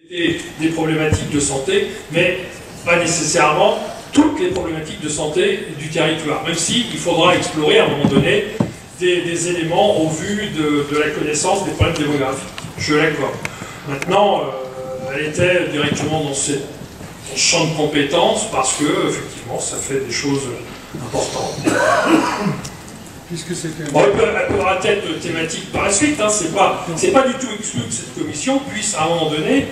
des problématiques de santé, mais pas nécessairement toutes les problématiques de santé du territoire, même s'il faudra explorer à un moment donné des éléments au vu de la connaissance des problèmes démographiques. Je l'accorde. Maintenant, elle était directement dans son champ de compétences parce que, effectivement, ça fait des choses importantes. Bon, elle pourra être thématique par la suite, hein, c'est pas du tout exclu que cette commission puisse, à un moment donné,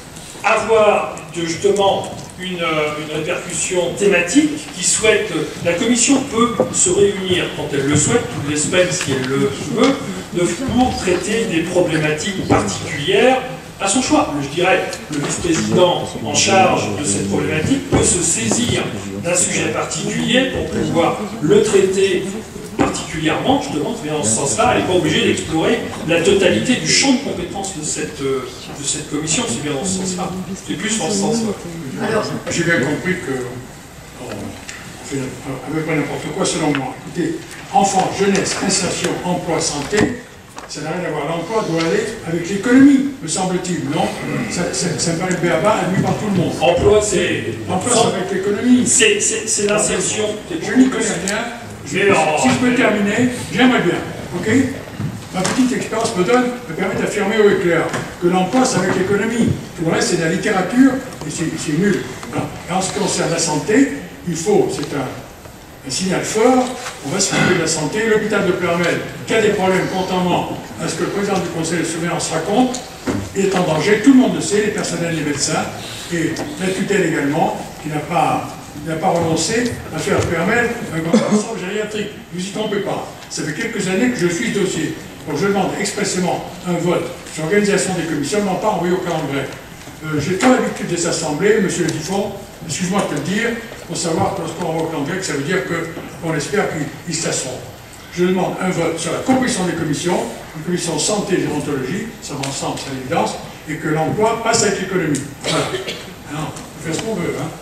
avoir justement une répercussion thématique qui souhaite. La commission peut se réunir quand elle le souhaite, toutes les semaines si elle le veut, pour traiter des problématiques particulières à son choix. Je dirais, le vice-président en charge de cette problématique peut se saisir d'un sujet particulier pour pouvoir le traiter particulièrement, justement, dans ce sens-là. Elle n'est pas obligée d'explorer la totalité du champ de compétences de cette commission, c'est bien dans ce sens-là. C'est plus dans ce sens-là. Alors, j'ai bien compris que on fait à peu près n'importe quoi selon moi. Écoutez, enfants, jeunesse, insertion, emploi, santé, ça n'a rien à voir. L'emploi doit aller avec l'économie, me semble-t-il, non? Ça me paraît béaba, admis par tout le monde. Emploi, c'est... Emploi, c'est avec l'économie. C'est l'insertion. Je n'y connais rien. Si je peux terminer, j'aimerais bien, ok? Ma petite expérience me permet d'affirmer au éclair que l'emploi, c'est avec l'économie. Tout le reste, c'est de la littérature, et c'est nul. Et en ce qui concerne la santé, il faut, c'est un signal fort, on va s'occuper de la santé. L'hôpital de Ploermel, qui a des problèmes, contrairement à ce que le président du conseil de surveillance raconte, est en danger, tout le monde le sait, les personnels, les médecins, et la tutelle également, qui n'a pas renoncé à faire Ploermel un grand ensemble gériatrique. Ne vous y trompez pas. Ça fait quelques années que je suis ce dossier. Donc je demande expressément un vote sur l'organisation des commissions, non pas envoyé au calendrier. J'ai pas l'habitude des assemblées, monsieur le Diffon, excuse-moi de te le dire, pour savoir que lorsqu'on envoie au calendrier, que ça veut dire qu'on espère qu'ils se tasseront. Je demande un vote sur la composition des commissions, une commission santé et gérontologie, ça va ensemble, c'est l'évidence, et que l'emploi passe avec l'économie. Voilà. Alors, on fait ce qu'on veut, hein.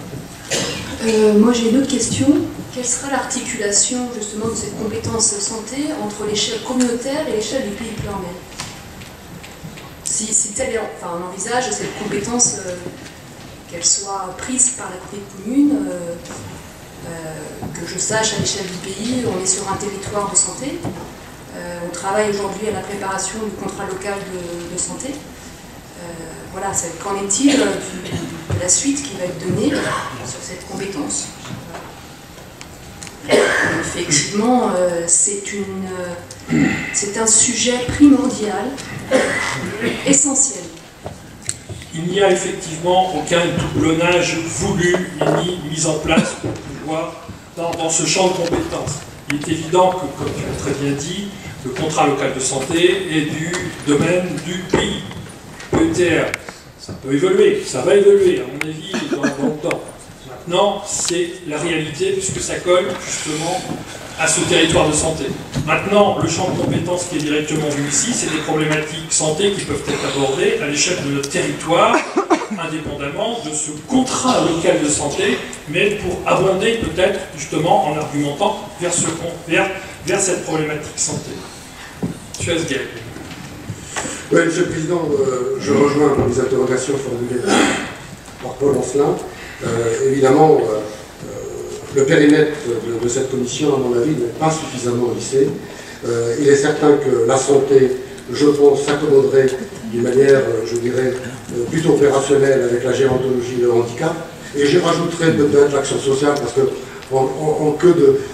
Moi j'ai une autre question. Quelle sera l'articulation justement de cette compétence santé entre l'échelle communautaire et l'échelle du pays de Ploermel? Si on envisage cette compétence, qu'elle soit prise par la commune, que je sache à l'échelle du pays, on est sur un territoire de santé. On travaille aujourd'hui à la préparation du contrat local de santé. Voilà, qu'en est-il de la suite qui va être donnée sur cette compétence? Effectivement, c'est un sujet primordial, essentiel. Il n'y a effectivement aucun doublonnage voulu ni mis en place pour pouvoir dans ce champ de compétences. Il est évident que, comme tu l'as très bien dit, le contrat local de santé est du domaine du pays. PETR, ça peut évoluer, ça va évoluer, à mon avis, dans le temps. Maintenant, c'est la réalité, puisque ça colle justement à ce territoire de santé. Maintenant, le champ de compétences qui est directement vu ici, c'est des problématiques santé qui peuvent être abordées à l'échelle de notre territoire, indépendamment de ce contrat local de santé, mais pour abonder peut-être justement en argumentant vers cette problématique santé. Monsieur Asguel. Oui, Monsieur le Président, je rejoins les interrogations formulées par Paul Ancelin. Évidemment, le périmètre de cette commission, à mon avis, n'est pas suffisamment lissé. Il est certain que la santé, je pense, s'accommoderait d'une manière, je dirais, plutôt opérationnelle avec la gérontologie et le handicap. Et je rajouterais peut-être l'action sociale, parce que en queue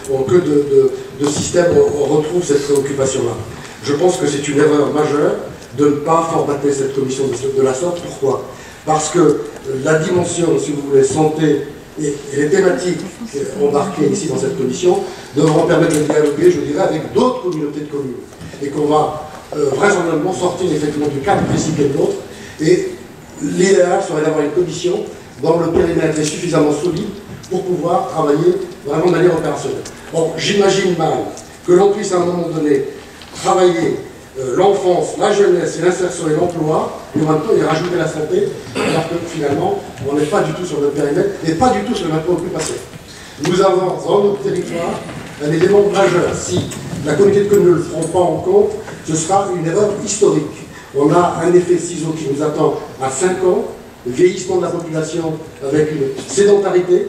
de système, on retrouve cette préoccupation-là. Je pense que c'est une erreur majeure de ne pas formater cette commission de la sorte. Pourquoi? Parce que la dimension, si vous voulez, santé et les thématiques embarquées ici dans cette commission devront permettre de dialoguer, je dirais, avec d'autres communautés de communes. Et qu'on va vraisemblablement sortir effectivement du cadre précis qu'est le nôtre. Et l'idéal serait d'avoir une commission dont le périmètre est suffisamment solide pour pouvoir travailler vraiment de manière opérationnelle. Bon, j'imagine mal que l'on puisse à un moment donné travailler l'enfance, la jeunesse et l'insertion et l'emploi, et en même temps y rajouter la santé, alors que finalement, on n'est pas du tout sur le périmètre et pas du tout sur la préoccupation. Nous avons dans notre territoire un élément majeur. Si la communauté de communes ne le prend pas en compte, ce sera une erreur historique. On a un effet ciseau qui nous attend à 5 ans, le vieillissement de la population avec une sédentarité,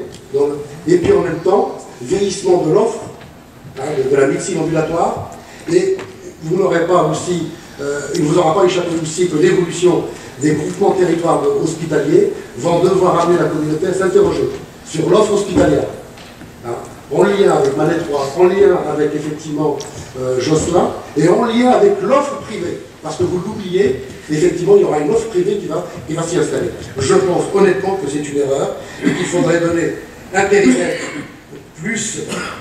et puis en même temps, vieillissement de l'offre, hein, de la médecine ambulatoire, et vous n'aurez pas aussi, il ne vous aura pas échappé aussi que l'évolution des groupements territoires hospitaliers vont devoir amener la communauté à s'interroger sur l'offre hospitalière. Hein, en lien avec Manette 3, en lien avec effectivement Josselin, et en lien avec l'offre privée. Parce que vous l'oubliez, effectivement, il y aura une offre privée qui va s'y installer. Je pense honnêtement que c'est une erreur et qu'il faudrait donner un périmètre plus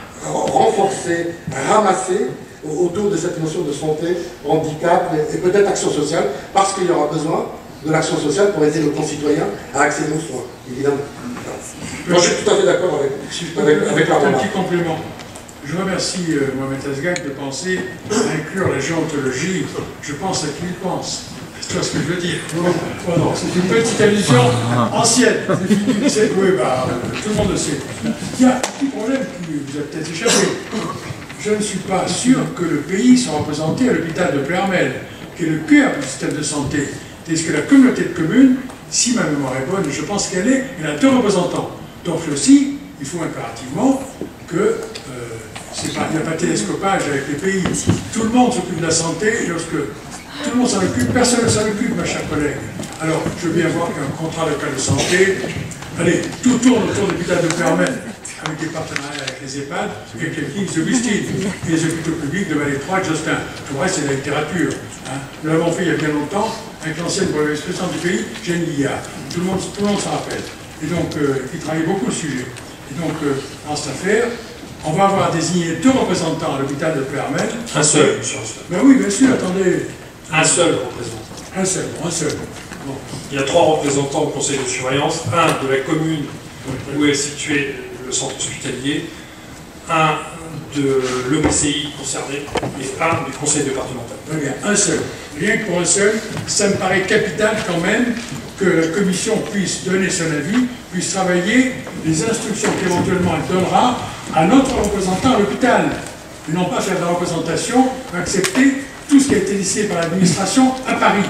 renforcé, ramassé autour de cette notion de santé, handicap et peut-être action sociale, parce qu'il y aura besoin de l'action sociale pour aider nos concitoyens à accéder aux soins, évidemment. Moi, je suis tout à fait d'accord avec la remarque. Un petit complément. Je remercie Mohamed Azgag de penser à inclure la géontologie. Je pense à qui il pense. Tu vois ce que je veux dire? Bon, c'est une petite allusion ancienne. Oui, bah, tout le monde le sait. Il y a un petit problème qui vous a peut-être échappé. Je ne suis pas sûr que le pays soit représenté à l'hôpital de Ploermel, qui est le cœur du système de santé. Est-ce que la communauté de communes, si ma mémoire est bonne, je pense qu'elle elle a 2 représentants. Donc aussi, il faut impérativement que il n'y a pas de télescopage avec les pays. Tout le monde s'occupe de la santé, et lorsque tout le monde s'en occupe, personne ne s'en occupe, ma chère collègue. Alors, je veux bien voir qu'un contrat local de santé, allez, tout tourne autour de l'hôpital de Ploermel, avec des partenariats avec les EHPAD, et avec les cliniques d'Augustine, et les hôpitaux publics de Manette 3 et de Josselin. Tout le reste, c'est de la littérature. Hein. Nous l'avons fait il y a bien longtemps, avec l'ancienne brevet expression du pays, Jeanne Guillard. Tout le monde s'en rappelle. Et donc, il travaille beaucoup le sujet. Et donc, dans cette affaire, on va avoir désigné 2 représentants à l'hôpital de Ploermel. Un seul, monsieur Rostin. Ben oui, bien sûr, attendez. Un seul représentant. Un seul. Bon. Il y a 3 représentants au conseil de surveillance, un de la commune où est situé le centre hospitalier, un de l'EPCI concerné et un du conseil départemental. Très bien, un seul. Rien que pour un seul, ça me paraît capital quand même que la commission puisse donner son avis, puisse travailler les instructions qu'éventuellement elle donnera à notre représentant à l'hôpital. Et non pas faire de la représentation, accepter tout ce qui a été décidé par l'administration à Paris.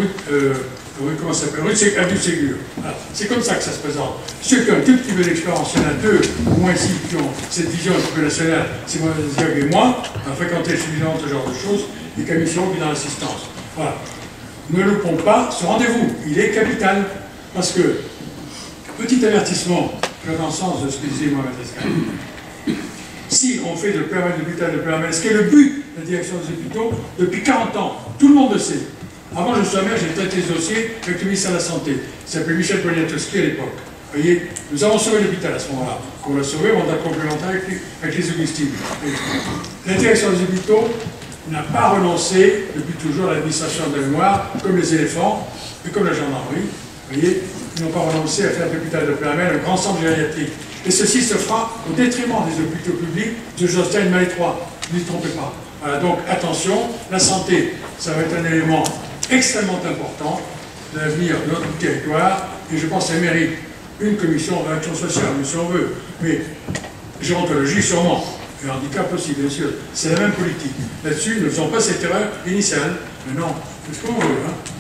Comment ça s'appelle? Rue du Ségur. Voilà. C'est comme ça que ça se présente. Ceux qui ont un tout petit peu d'expérience, il y en a 2, au moins ici, qui ont cette vision un petit peu nationale, c'est moi et moi, à fréquenter suffisamment ce genre de choses, et commissions qui dans l'assistance. Voilà. Ne loupons pas ce rendez-vous, il est capital. Parce que, petit avertissement, je vais dans le sens de ce que disait Mohamed Azgag. Si on fait de l'hôpital de Ploermel, ce qui est le but de la direction des hôpitaux, depuis 40 ans, tout le monde le sait. Avant je sois maire, j'ai traité ce dossier avec le ministère de la Santé. Il s'appelait Michel Poniatowski à l'époque. Vous voyez, nous avons sauvé l'hôpital à ce moment-là. Pour le sauver, on a complémenté avec les Augustines. La direction des hôpitaux n'a pas renoncé depuis toujours à l'administration de la mémoire, comme les éléphants et comme la gendarmerie. Vous voyez, ils n'ont pas renoncé à faire de l'hôpital de Ploermel un grand centre gériatrique. Et ceci se fera au détriment des hôpitaux publics de Josselin et de Manette 3. Ne vous y trompez pas. Voilà, donc attention, la santé, ça va être un élément extrêmement important de l'avenir de notre territoire, et je pense qu'elle mérite une commission d'action sociale, si on veut, mais gérontologie sûrement, et handicap aussi, bien sûr. C'est la même politique. Là-dessus, ne faisons pas cette erreur initiale, mais non, c'est ce qu'on veut.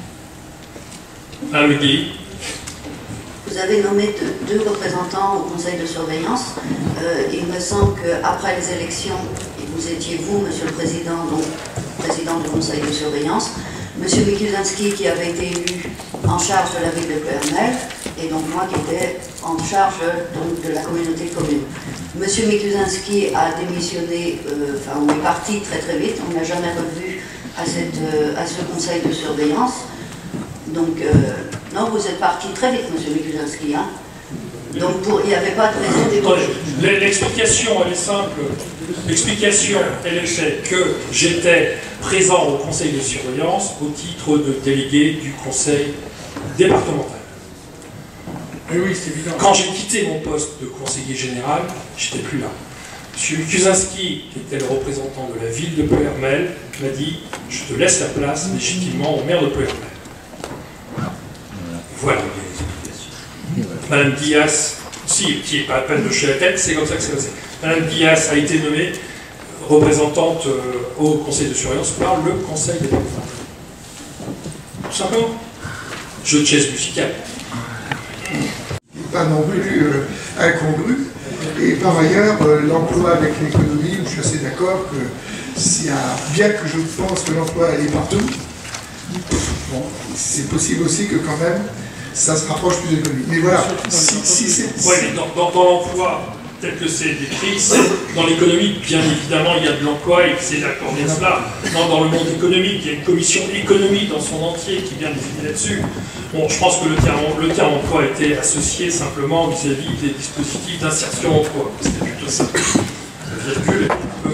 Madame Guy. Vous avez nommé 2 représentants au conseil de surveillance. Il me semble qu'après les élections, et vous étiez vous, monsieur le président, donc président du conseil de surveillance, monsieur Mikuzinski qui avait été élu en charge de la ville de Ploermel, et donc moi qui étais en charge donc, de la communauté de communes. Monsieur Mikuzinski a démissionné, on est parti très très vite, on n'a jamais revu à ce conseil de surveillance. Donc, non, vous êtes parti très vite, monsieur Mikuzinski. Hein. Donc, il n'y avait pas de raison d'évoluer. L'explication, elle est simple. L'explication, elle est que j'étais présent au conseil de surveillance au titre de délégué du conseil départemental. Et oui, c'est évident. Quand j'ai quitté mon poste de conseiller général, je n'étais plus là. M. Mikuzinski, qui était le représentant de la ville de Ploermel, m'a dit « Je te laisse la place légitimement au maire de Ploermel ». Voilà les explications. Madame Dias, qui n'est pas à peine de chez la tête, c'est comme ça que c'est passé. Madame Dias a été nommée représentante au conseil de surveillance par le conseil départemental. Tout simplement. Jeu de chaise musicale. pas non plus incongru. Et par ailleurs, l'emploi avec l'économie, je suis assez d'accord que bien que je pense que l'emploi est partout, bon, c'est possible aussi que quand même, ça se rapproche plus de l'économie. Mais voilà, si c'est... Oui, mais dans l'emploi, tel que c'est décrit, dans l'économie, bien évidemment, il y a de l'emploi et c'est d'accorder cela. Dans le monde économique, il y a une commission économie dans son entier qui vient définir là-dessus. Bon, je pense que le terme emploi était associé simplement vis-à-vis des dispositifs d'insertion emploi. C'était plutôt ça. Le virgule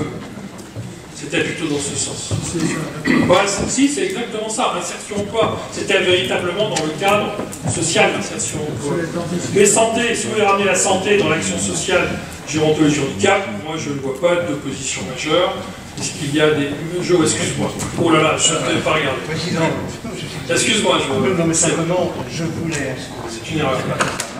c'était plutôt dans ce sens. Voilà, si, c'est exactement ça. Insertion emploi, c'était véritablement dans le cadre social d'insertion emploi. Mais santé, si vous voulez ramener la santé dans l'action sociale, gérontologie handicap, moi je ne vois pas d'opposition majeure. Est-ce qu'il y a des... Excuse-moi. Oh là là, je ne vais pas regarder. Président, excuse-moi, non, mais simplement, je voulais... C'est une erreur.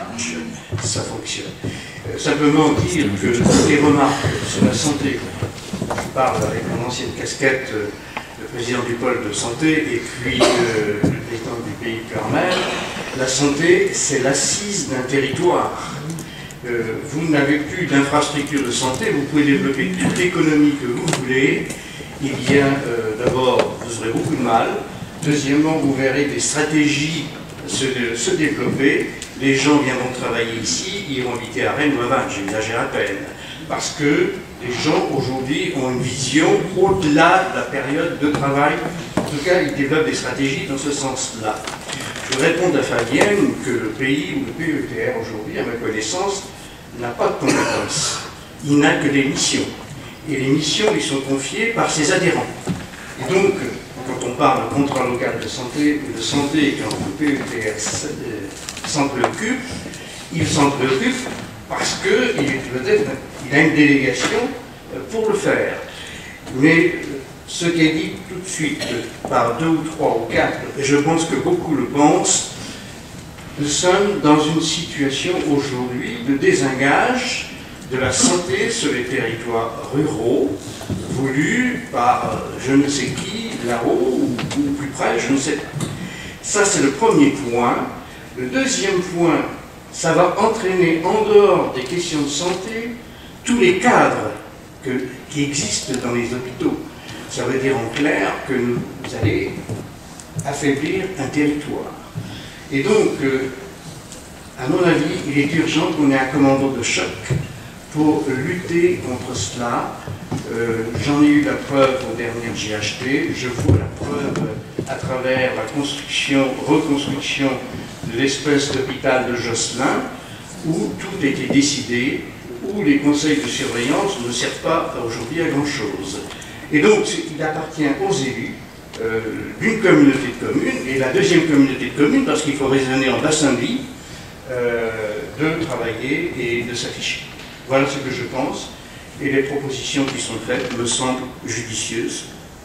Ça fonctionne. Simplement dire que les remarques sur la santé, je parle avec mon ancienne casquette, le président du pôle de santé et puis le président du pays Carmel, la santé, c'est l'assise d'un territoire. Vous n'avez plus d'infrastructure de santé, vous pouvez développer toute l'économie que vous voulez. Eh bien, d'abord, vous aurez beaucoup de mal. Deuxièmement, vous verrez des stratégies se développer. Les gens viendront travailler ici, ils iront habiter à Rennes ou à Vannes, j'exagère à peine. Parce que les gens, aujourd'hui, ont une vision au-delà de la période de travail. En tout cas, ils développent des stratégies dans ce sens-là. Je réponds à Fabienne que le pays ou le PETR, aujourd'hui, à ma connaissance, n'a pas de compétences. Il n'a que des missions. Et les missions lui sont confiées par ses adhérents. Et donc, quand on parle de contrat local de santé, quand le PETR s'en préoccupe, il s'en préoccupe parce qu'il a une délégation pour le faire. Mais ce qui est dit tout de suite par 2 ou 3 ou 4, et je pense que beaucoup le pensent, nous sommes dans une situation aujourd'hui de désengage de la santé sur les territoires ruraux, voulu par je ne sais qui, là-haut, ou plus près, je ne sais pas. Ça, c'est le premier point. Le deuxième point, ça va entraîner en dehors des questions de santé tous les cadres qui existent dans les hôpitaux. Ça veut dire en clair que vous allez affaiblir un territoire. Et donc, à mon avis, il est urgent qu'on ait un commando de choc pour lutter contre cela. J'en ai eu la preuve au dernier GHT, je vois la preuve à travers la reconstruction de l'espèce d'hôpital de Josselin, où tout a été décidé, où les conseils de surveillance ne servent pas aujourd'hui à grand-chose. Et donc, il appartient aux élus d'une communauté de communes, et la deuxième communauté de communes, parce qu'il faut raisonner en bassin de vie, de travailler et de s'afficher. Voilà ce que je pense, et les propositions qui sont faites me semblent judicieuses.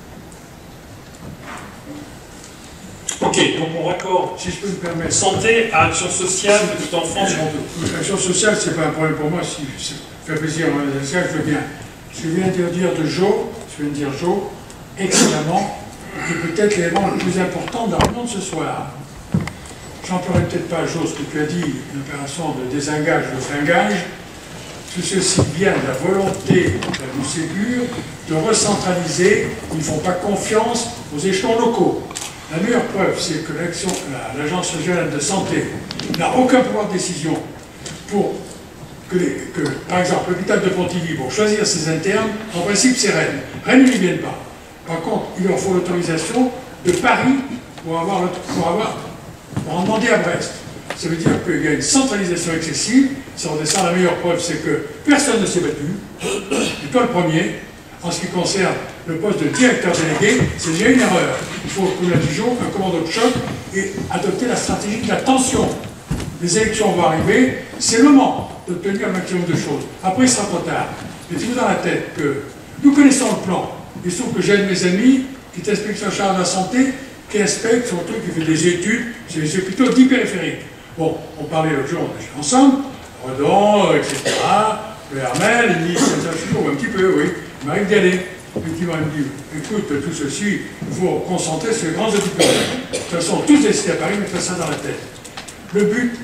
Ok, donc on raccorde, si je peux me permettre, santé à action sociale, petite enfance, action sociale, c'est pas un problème pour moi, si ça fait plaisir, je veux bien. Je viens de dire Jo, excellemment, et peut-être l'élément le plus important dans le monde ce soir. J'emploierai peut-être pas, Jo, ce que tu as dit, une opération de désengage, de fringage, ceci vient de la volonté du Ségur de recentraliser, ils ne font pas confiance aux échelons locaux. La meilleure preuve, c'est que l'Agence régionale de santé n'a aucun pouvoir de décision pour que par exemple, l'hôpital de Pontivy, pour choisir ses internes, en principe, c'est Rennes. Rennes, ils n'y viennent pas. Par contre, il leur faut l'autorisation de Paris pour en demander à Brest. Ça veut dire qu'il y a une centralisation excessive. Si on descend, la meilleure preuve, c'est que personne ne s'est battu. Et toi, le premier, en ce qui concerne le poste de directeur délégué, c'est déjà une erreur. Il faut, comme l'a dit Jo, un commando de choc et adopter la stratégie de la tension. Les élections vont arriver, c'est le moment d'obtenir un maximum de choses. Après, il sera trop tard. Mettez-vous dans la tête que nous connaissons le plan. Il se trouve que j'ai un de mes amis qui est inspecteur chargé de la santé, qui inspecte son truc, qui fait des études sur les hôpitaux dits périphériques. Bon, on parlait l'autre jour, on était ensemble, Redon, etc., le Hermel, il dit, ça se trouve un petit peu, oui, il m'arrive d'y aller. Effectivement, il me dit, écoute, tout ceci, il faut concentrer sur les grands hôpitaux. De toute façon, tous décidés à Paris, mettez ça dans la tête. Le but,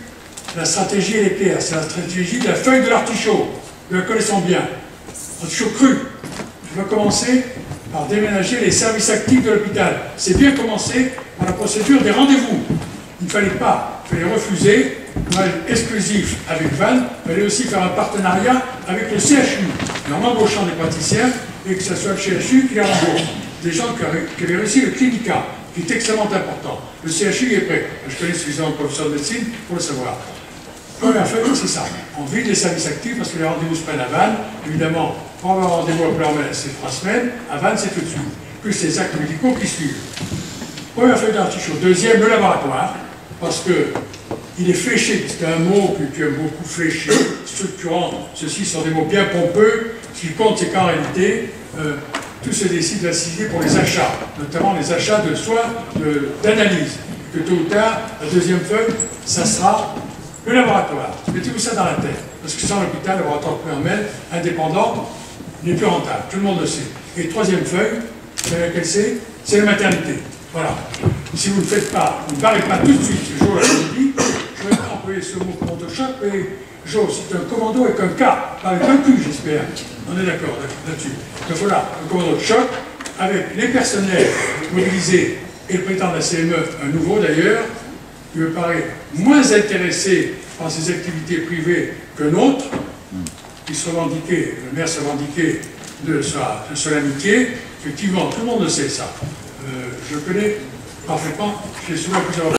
La stratégie, elle est claire. C'est la stratégie de la feuille de l'artichaut. Nous la connaissons bien. L'artichaut cru. Je vais commencer par déménager les services actifs de l'hôpital. C'est bien commencé par la procédure des rendez-vous. Il ne fallait pas, il fallait refuser, exclusif avec Vannes, il fallait aussi faire un partenariat avec le CHU, en embauchant des praticiens et que ce soit le CHU qui les embauche. Des gens qui avaient réussi le clinica, qui est extrêmement important. Le CHU est prêt. Je connais suffisamment de professeurs de médecine pour le savoir. Première feuille, c'est ça. On vide les services actifs parce que les rendez-vous se prennent à Vannes. Évidemment, pour avoir un rendez-vous à Pleurmel, c'est 3 semaines. À Vannes, c'est tout de suite. Plus les actes médicaux qui suivent. Première feuille d'artichaut. Deuxième, le laboratoire. Parce que il est fléché. C'est un mot que tu aimes beaucoup, fléché, structurant. Ceux-ci sont des mots bien pompeux. Ce qui compte, c'est qu'en réalité, tout se décide d'assister pour les achats, notamment les achats de soins d'analyse. Que tôt ou tard, la deuxième feuille, ça sera le laboratoire. Mettez-vous ça dans la tête. Parce que sans l'hôpital, le laboratoire Pleurmel, indépendant, n'est plus rentable. Tout le monde le sait. Et troisième feuille, vous savez laquelle c'est? C'est la maternité. Voilà. Si vous ne faites pas, vous ne parlez pas tout de suite, ce jour-là, je vous dis, je vais pas employer ce mot commando choc, mais Jo, c'est un commando avec un K, pas avec un Q, j'espère. On est d'accord là-dessus. Donc voilà, un commando de choc, avec les personnels mobilisés et le président de la CME, un nouveau d'ailleurs, qui me paraît moins intéressé par ces activités privées que nôtre, qui se revendiquait, le maire se revendiquait de son amitié. Effectivement, tout le monde le sait ça. Je connais parfaitement, je l'ai souvent pu savoir.